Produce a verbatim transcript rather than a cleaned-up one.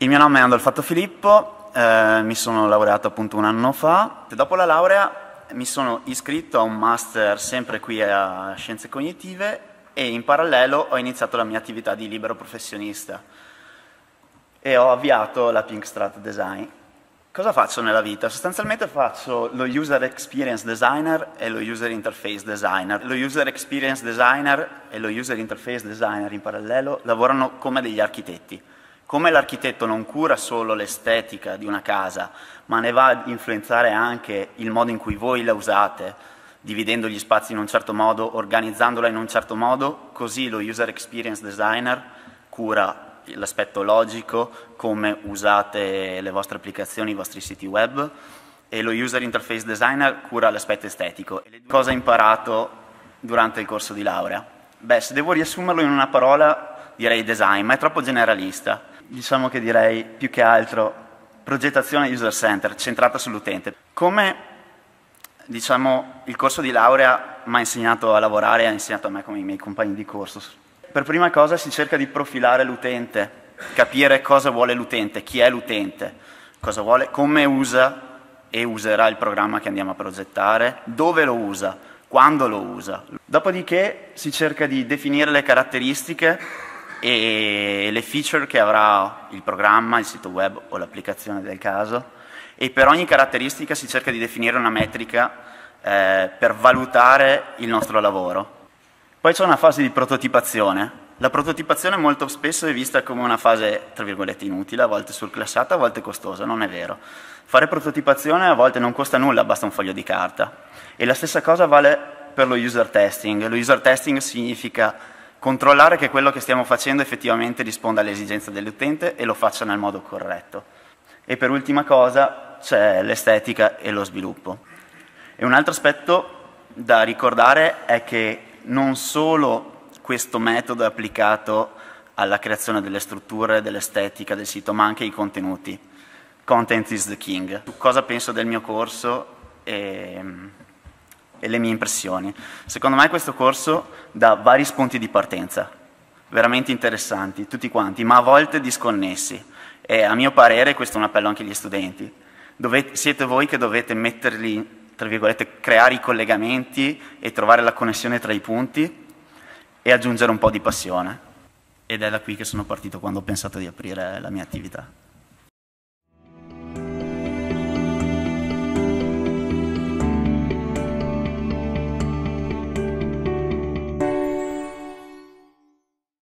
Il mio nome è Andolfatto Filippo, eh, mi sono laureato appunto un anno fa. Dopo la laurea mi sono iscritto a un master sempre qui a Scienze Cognitive e in parallelo ho iniziato la mia attività di libero professionista e ho avviato la Pinkstrat Design. Cosa faccio nella vita? Sostanzialmente faccio lo User Experience Designer e lo User Interface Designer. Lo User Experience Designer e lo User Interface Designer in parallelo lavorano come degli architetti. Come l'architetto non cura solo l'estetica di una casa, ma ne va ad influenzare anche il modo in cui voi la usate, dividendo gli spazi in un certo modo, organizzandola in un certo modo, così lo User Experience Designer cura l'aspetto logico, come usate le vostre applicazioni, i vostri siti web, e lo User Interface Designer cura l'aspetto estetico. Cosa ho imparato durante il corso di laurea? Beh, se devo riassumerlo in una parola, direi design, ma è troppo generalista. Diciamo che direi più che altro progettazione user-centered, centrata sull'utente. Come diciamo, il corso di laurea mi ha insegnato a lavorare e ha insegnato a me come i miei compagni di corso. Per prima cosa si cerca di profilare l'utente, capire cosa vuole l'utente, chi è l'utente, cosa vuole, come usa e userà il programma che andiamo a progettare, dove lo usa, quando lo usa. Dopodiché si cerca di definire le caratteristiche e le feature che avrà il programma, il sito web o l'applicazione del caso, e per ogni caratteristica si cerca di definire una metrica eh, per valutare il nostro lavoro. Poi c'è una fase di prototipazione. La prototipazione molto spesso è vista come una fase, tra virgolette, inutile, a volte surclassata, a volte costosa, non è vero. Fare prototipazione a volte non costa nulla, basta un foglio di carta. E la stessa cosa vale per lo user testing. Lo user testing significa controllare che quello che stiamo facendo effettivamente risponda alle esigenze dell'utente e lo faccia nel modo corretto. E per ultima cosa c'è l'estetica e lo sviluppo. E un altro aspetto da ricordare è che non solo questo metodo è applicato alla creazione delle strutture, dell'estetica del sito, ma anche ai contenuti. Content is the king. Cosa penso del mio corso e, e le mie impressioni? Secondo me questo corso dà vari spunti di partenza, veramente interessanti, tutti quanti, ma a volte disconnessi. E a mio parere, questo è un appello anche agli studenti, dovete, siete voi che dovete metterli, tra virgolette, creare i collegamenti e trovare la connessione tra i punti e aggiungere un po' di passione. Ed è da qui che sono partito quando ho pensato di aprire la mia attività.